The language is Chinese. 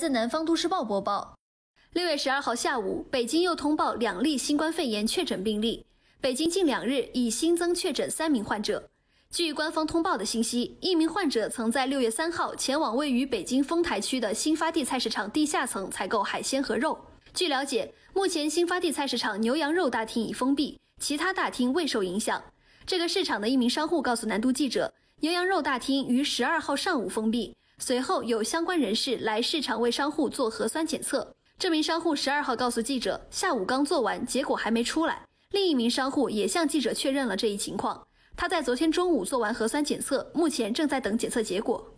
自南方都市报播报，6月12号下午，北京又通报2例新冠肺炎确诊病例。北京近2日已新增确诊3名患者。据官方通报的信息，一名患者曾在6月3号前往位于北京丰台区的新发地菜市场地下层采购海鲜和肉。据了解，目前新发地菜市场牛羊肉大厅已封闭，其他大厅未受影响。这个市场的一名商户告诉南都记者，牛羊肉大厅于12号上午封闭，随后有相关人士来市场为商户做核酸检测。这名商户12号告诉记者，下午刚做完，结果还没出来。另一名商户也向记者确认了这一情况，他在昨天中午做完核酸检测，目前正在等检测结果。